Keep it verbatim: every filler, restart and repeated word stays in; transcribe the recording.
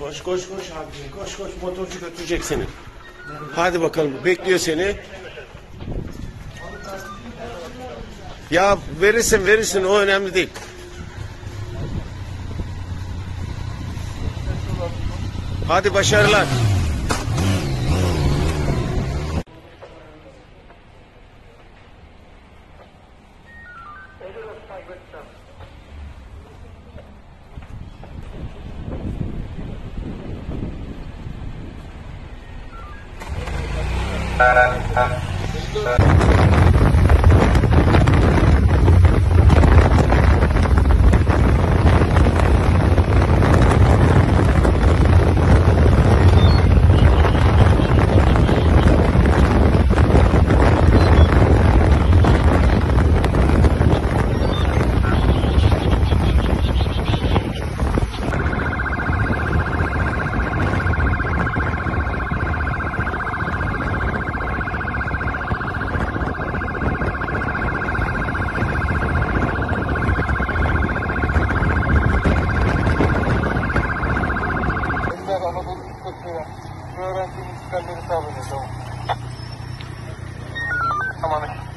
Koş koş koş abi. Koş koş, motorcu götürecek seni. Hadi bakalım, bekliyor seni. Ya verirsin verirsin, o önemli değil. Hadi başarılar. Öğrencinin çıkarları sağlanıyor. Tamam. Tamam.